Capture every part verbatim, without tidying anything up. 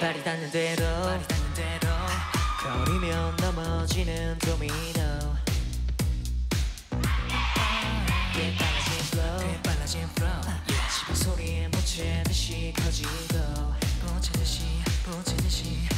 발이 닿는 대로 거리면 넘어지는 도미노 꽤 빨라진 flow 꽤 빨라진 flow 씹은 소리에 묻히듯이 커지고 묻히듯이 묻히듯이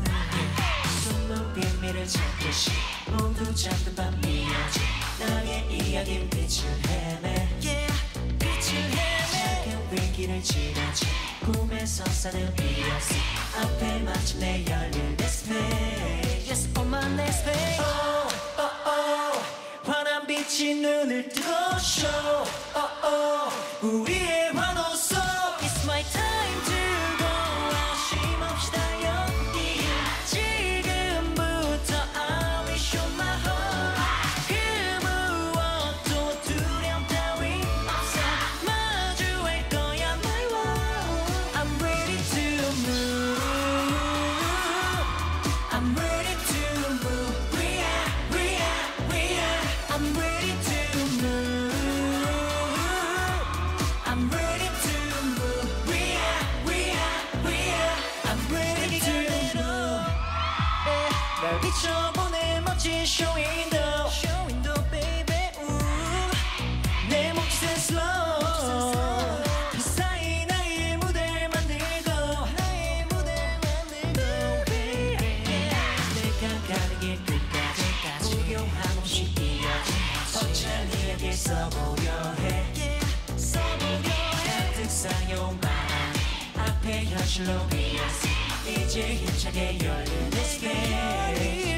숨은 비밀을 찾듯이 모두 잠든 밤이었지 나의 이야기는 빛을 헤매 yeah, 빛을 헤매 작은 위기를 지나치 꿈에서 사는 비었어 앞에 마침내 열릴 next page Yes, on my next page Oh, oh, oh 환한 빛이 눈을 뜨고 show Oh, oh 우리의 환호성 It's my time to go out 쉼없이 달려뛰어 지금부터 I will show my heart 그 무엇도 두려움 따윈 없어 마주할 거야 my world I'm ready to move I'm ready to move We are, we are, we are I'm ready to move I'm ready to move We are, we are, we are I'm ready to move 날 비춰보는 멋진 쇼윈도 쇼윈도 baby ooh. 내 몫은 slow 그 사이 나의 무대를 만들고 나의 무대를 만들고 baby 내가 가는 길 끝까지 무용함 없이 이어진 천천히 써보려 해 써보려 해 가득 쌓여온 바람 앞에 현실로 비었어 이제 힘차게 열린 this page